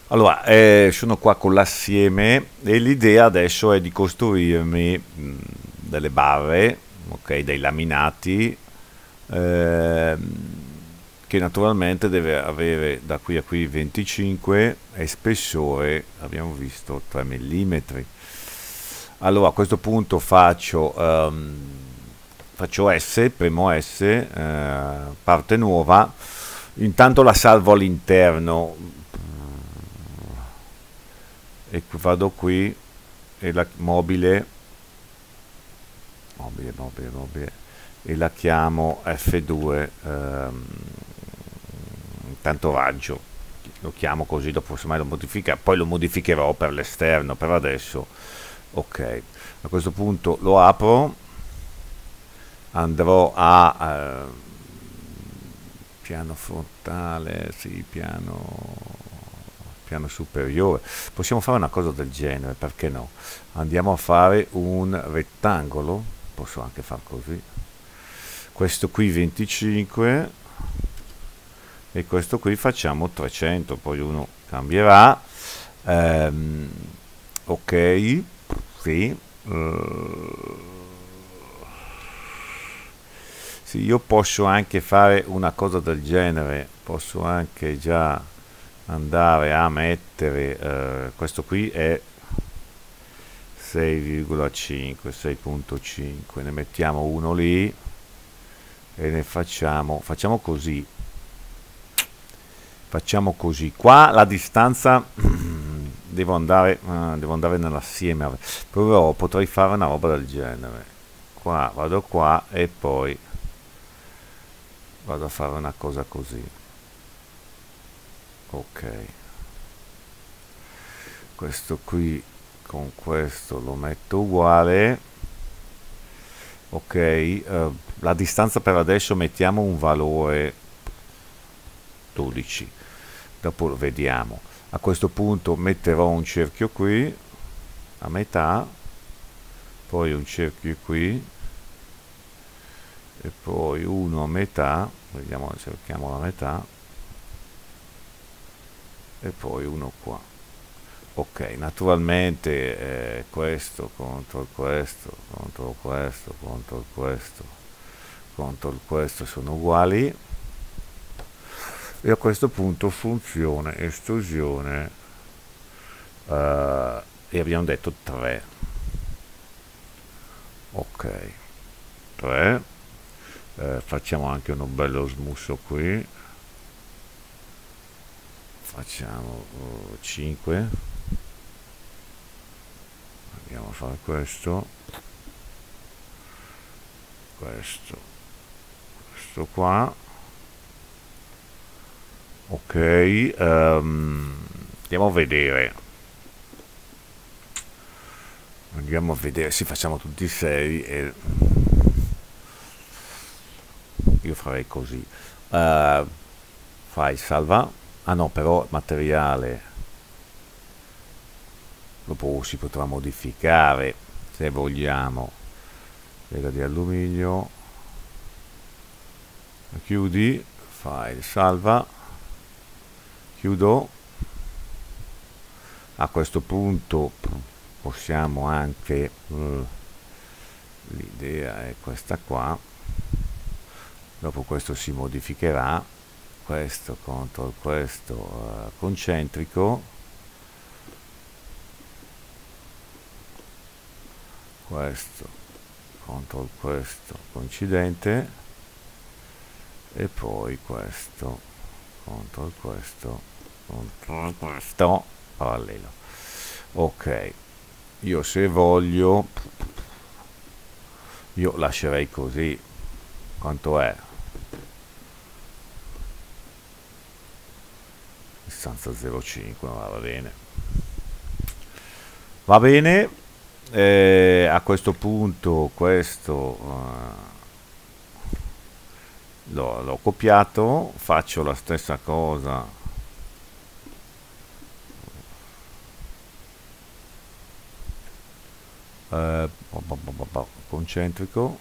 Allora, sono qua con l'assieme e l'idea adesso è di costruirmi delle barre, ok, dei laminati, ehm, che naturalmente deve avere da qui a qui 25 e spessore, abbiamo visto, 3 mm. Allora, a questo punto faccio S, premo S, parte nuova. Intanto la salvo all'interno e vado qui e la mobile e la chiamo F2, intanto raggio, lo chiamo così, dopo semmai lo modifica, poi lo modificherò per l'esterno, per adesso ok. A questo punto lo apro, andrò a piano frontale, sì, piano superiore. Possiamo fare una cosa del genere, perché no? Andiamo a fare un rettangolo, posso anche far così. Questo qui 25 e questo qui facciamo 300, poi uno cambierà. Ehm, ok, sì. Sì, io posso anche fare una cosa del genere, posso anche già andare a mettere, questo qui è 6,5, 6.5, ne mettiamo uno lì e ne facciamo così, qua la distanza devo andare nell'assieme, però potrei fare una roba del genere, qua vado qua e poi vado a fare una cosa così, ok, questo qui con questo lo metto uguale, ok, la distanza per adesso mettiamo un valore 12, dopo lo vediamo. A questo punto metterò un cerchio qui a metà, poi un cerchio qui e poi uno a metà, vediamo, cerchiamo la metà e poi uno qua. Ok, naturalmente questo contro questo, contro questo, contro questo, contro questo sono uguali e a questo punto funzione estrusione, e abbiamo detto 3, ok, 3, facciamo anche uno bello smusso qui, facciamo 5, andiamo a fare questo, questo, questo qua, ok, andiamo a vedere, sì, facciamo tutti 6 e io farei così. Eh, fai salva, ah no, però materiale dopo si potrà modificare se vogliamo, lega di alluminio, chiudi, file salva, chiudo. A questo punto possiamo anche, l'idea è questa qua, dopo questo si modificherà, questo contro questo, concentrico, questo contro questo coincidente e poi questo contro questo contro questo parallelo. Ok, io se voglio io lascerei così, quanto è? Distanza 0,5, va bene, va bene. A questo punto questo, l'ho copiato, faccio la stessa cosa, concentrico,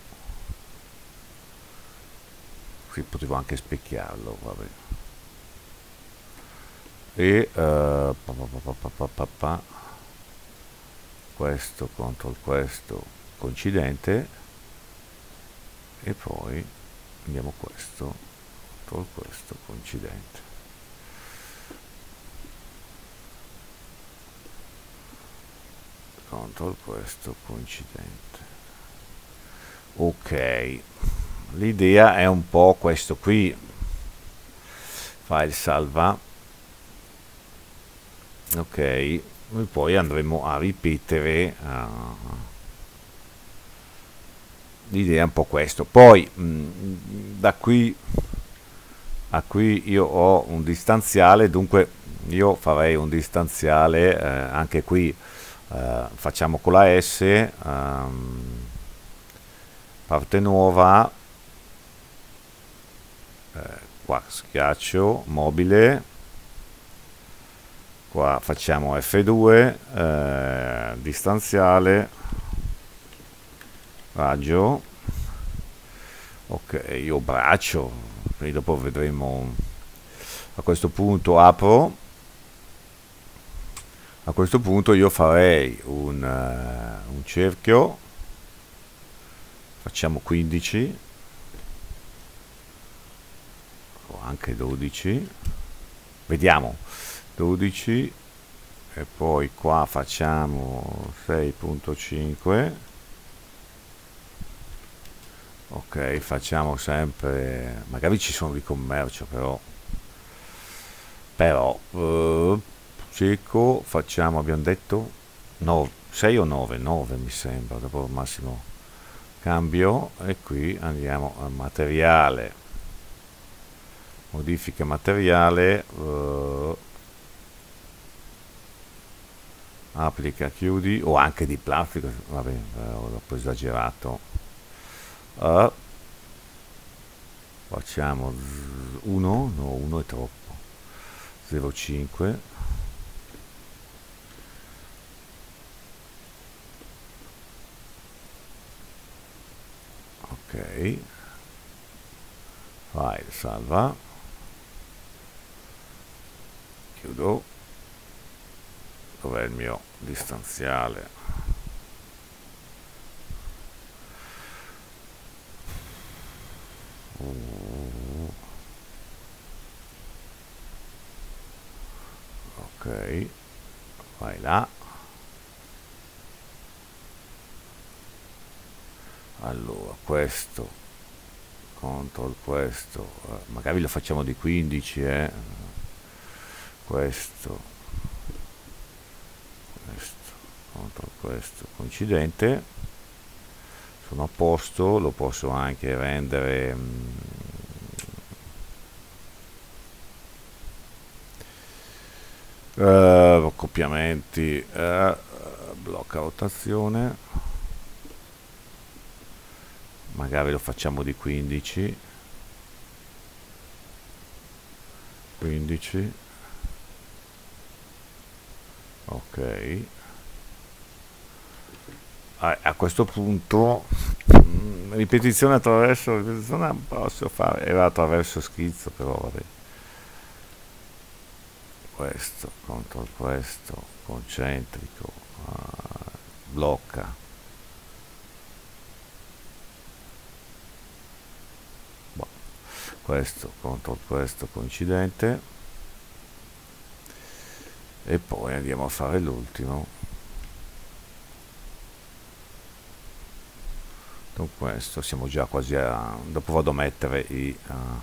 qui potevo anche specchiarlo, vabbè. e questo contro questo coincidente, e poi andiamo questo contro questo coincidente. Contro questo coincidente. Ok, l'idea è un po' questo qui. File salva. Ok, e poi andremo a ripetere l'idea è un po' questo. Poi da qui a qui io ho un distanziale, dunque io farei un distanziale anche qui, facciamo con la S, parte nuova, qua schiaccio mobile, qua facciamo F2, distanziale, raggio, ok, io braccio, quindi dopo vedremo. A questo punto apro, a questo punto io farei un cerchio, facciamo 15 o anche 12, vediamo, 12, e poi qua facciamo 6.5. ok, facciamo sempre, magari ci sono di commercio, però cieco, facciamo, abbiamo detto 9, 6 o 9, 9 mi sembra, dopo al massimo cambio, e qui andiamo a materiale, modifica materiale, applica, chiudi, o anche di plastica, vabbè, ho dopo esagerato, facciamo 1, no, 1 è troppo, 0,5, ok, file salva, chiudo, dov'è il mio distanziale? Ok, vai là, allora questo contro questo, magari lo facciamo di 15, questo contro questo coincidente, sono a posto, lo posso anche rendere accoppiamenti, blocca rotazione, magari lo facciamo di 15, 15, ok, a questo punto ripetizione attraverso ripetizione posso fare, era attraverso schizzo, però vabbè, questo contro questo concentrico, blocca, boh, questo contro questo coincidente, e poi andiamo a fare l'ultimo con questo, siamo già quasi a, dopo vado a mettere i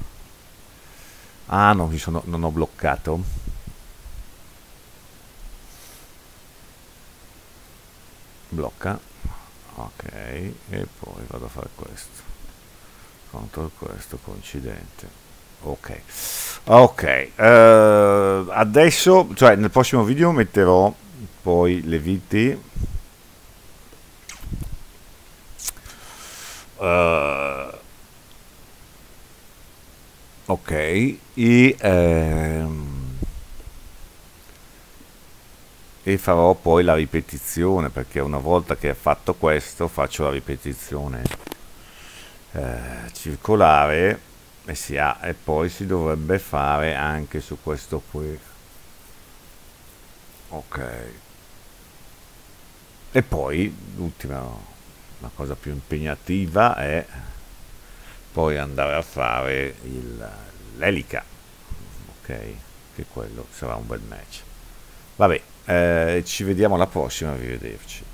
no, non ho bloccato, blocca, ok, e poi vado a fare questo contro questo coincidente, ok, ok, adesso, cioè nel prossimo video metterò poi le viti, ok, e farò poi la ripetizione, perché una volta che ho fatto questo faccio la ripetizione circolare, e poi si dovrebbe fare anche su questo qui, Ok. E poi l'ultima, la cosa più impegnativa è poi andare a fare l'elica, ok? Che quello sarà un bel match. Vabbè, ci vediamo alla prossima, arrivederci.